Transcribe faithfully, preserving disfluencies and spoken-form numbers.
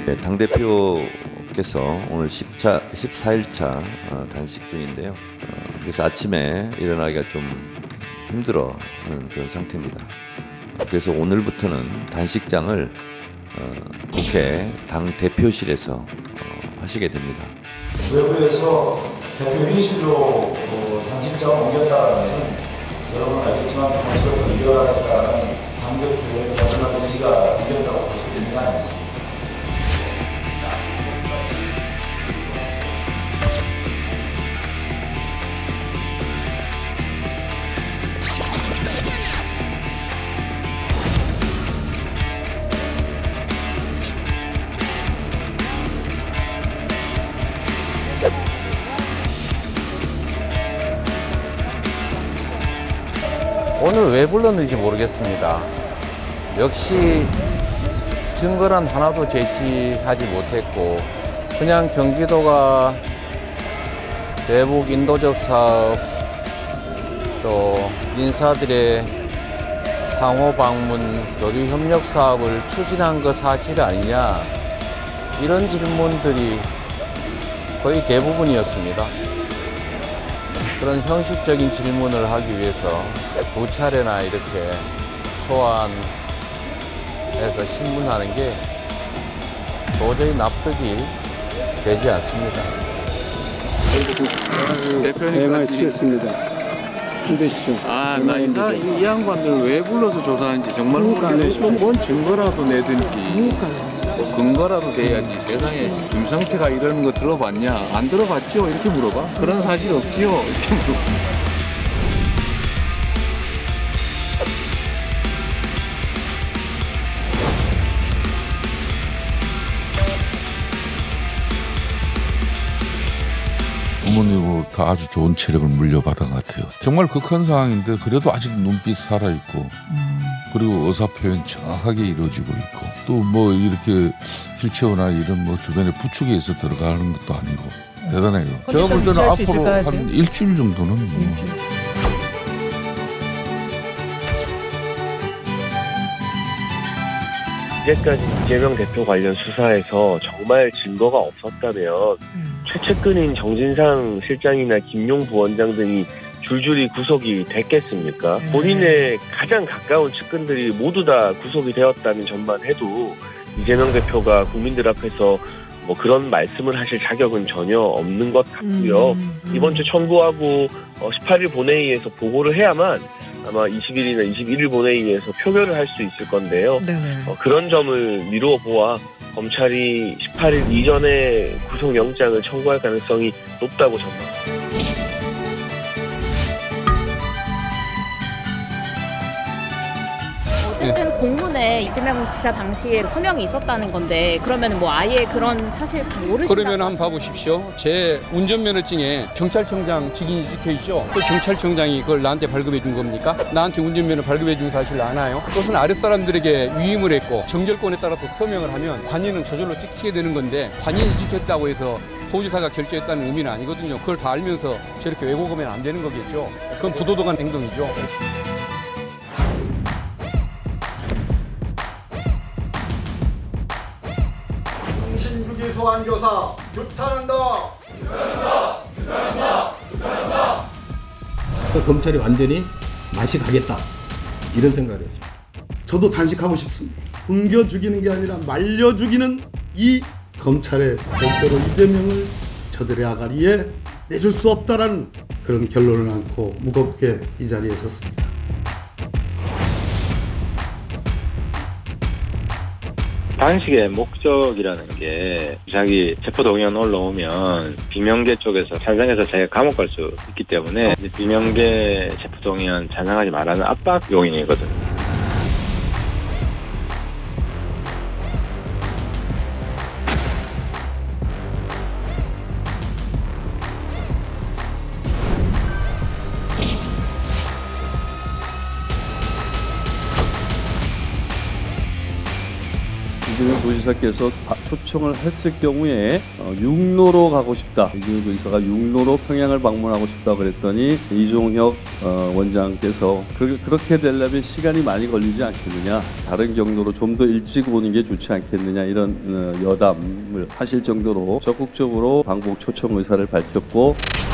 당대표께서 오늘 십사 일차 단식 중인데요. 그래서 아침에 일어나기가 좀 힘들어하는 그런 상태입니다. 그래서 오늘부터는 단식장을 국회 당대표실에서 하시게 됩니다. 외부에서 대표회의실로 단식장을 옮겼다는 여러분 알겠지만 단식을 이겨라는 당대표의 마지막 의지가 이겼다고 볼 수 있는 게 아니겠습니까? 오늘 왜 불렀는지 모르겠습니다. 역시 증거란 하나도 제시하지 못했고 그냥 경기도가 대북 인도적 사업 또 인사들의 상호 방문 교류 협력 사업을 추진한 거 사실 아니냐 이런 질문들이 거의 대부분이었습니다. 그런 형식적인 질문을 하기 위해서 두 차례나 이렇게 소환해서 신문하는 게 도저히 납득이 되지 않습니다. 대표님까지 치셨습니다. 힘드시죠? 아, 나 이, 이 양반들 왜 불러서 조사하는지 정말 모르겠어요. 뭔 증거라도 내든지 뭐 근거라도 돼야지. 세상에 김성태가 이러는 거 들어봤냐? 안 들어봤죠? 이렇게 물어봐. 그런 사실 없지요? 이렇게 물어봐. 어머니로부터 아주 좋은 체력을 물려받은 것 같아요. 정말 극한 상황인데 그래도 아직 눈빛 살아있고 음. 그리고 의사표현 정확하게 이루어지고 있고 또 뭐 이렇게 휠체어나 이런 뭐 주변에 부축에 있어 들어가는 것도 아니고 대단해요. 제가 볼 때는 앞으로 한 일주일 정도는 뭐. 일주일. 이제까지 이재명 대표 관련 수사에서 정말 증거가 없었다면 음. 최측근인 정진상 실장이나 김용 부원장 등이 줄줄이 구속이 됐겠습니까? 음. 본인의 가장 가까운 측근들이 모두 다 구속이 되었다는 점만 해도 이재명 대표가 국민들 앞에서 뭐 그런 말씀을 하실 자격은 전혀 없는 것 같고요. 음. 음. 이번 주 청구하고 십팔 일 본회의에서 보고를 해야만 아마 이십 일이나 이십일 일 본회의에서 표결을 할 수 있을 건데요. 어, 그런 점을 미루어 보아 검찰이 십팔 일 이전에 구속영장을 청구할 가능성이 높다고 전망합니다. 어쨌든 공문에 이재명 지사 당시에 서명이 있었다는 건데 그러면 뭐 아예 그런 사실 모르시다고 그러면 한번 봐보십시오. 제 운전면허증에 경찰청장 직인이 찍혀 있죠. 그 경찰청장이 그걸 나한테 발급해 준 겁니까? 나한테 운전면허 발급해 준 사실 아나요? 그것은 아랫사람들에게 위임을 했고 정결권에 따라서 서명을 하면 관인은 저절로 찍히게 되는 건데 관인이 찍혔다고 해서 도지사가 결재했다는 의미는 아니거든요. 그걸 다 알면서 저렇게 왜곡하면 안 되는 거겠죠. 그건 부도덕한 행동이죠. 소환교사 규탄한다. 규탄한다. 규탄한다. 규탄한다. 그러니까 검찰이 완전히 맛이 가겠다 이런 생각을 했습니다. 저도 단식하고 싶습니다. 굶겨 죽이는 게 아니라 말려 죽이는 이 검찰의 절대로 이재명을 저들의 아가리에 내줄 수 없다라는 그런 결론을 안고 무겁게 이 자리에 섰습니다. 단식의 목적이라는 게 자기 체포동의안 올라오면 비명계 쪽에서 찬성해서 자기가 감옥 갈 수 있기 때문에 비명계 체포동의안 찬성하지 말라는 압박 요인이거든요. 이재명 지사께서 초청을 했을 경우에 어, 육로로 가고 싶다. 이준석 의사가 육로로 평양을 방문하고 싶다 그랬더니 이종혁 어, 원장께서 그, 그렇게 되려면 시간이 많이 걸리지 않겠느냐. 다른 경로로 좀 더 일찍 오는 게 좋지 않겠느냐. 이런 어, 여담을 하실 정도로 적극적으로 방북 초청 의사를 밝혔고